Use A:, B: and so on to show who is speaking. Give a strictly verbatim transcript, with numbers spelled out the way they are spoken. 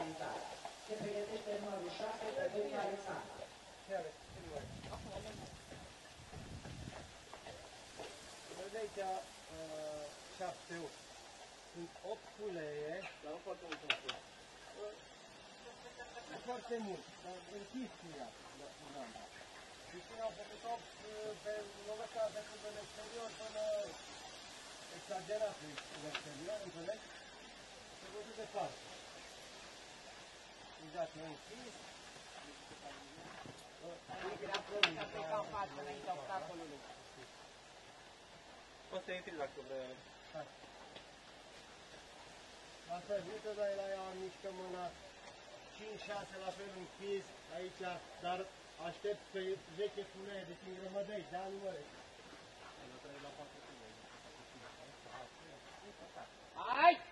A: realizare. Se pregătește numărul șase pe domnul Alexandru.
B: Vezi aici șapte opt. Sunt opt pulee. Dar nu foarte mult. Nu foarte mult, dar închis ea. Și cine au făcut opt pe locul ăsta de când în exterior până exagerat în exterior, înțelegi? Se văzut departe. Deci dacă e închis,
C: poți să intri dacă vrei.
B: Hai. Asta e vită, dar la ea mișcă mâna cinci șase la fel închis aici, dar aștept pe zece punee, deci îngrămădăi, de-a număresc.
A: Hai!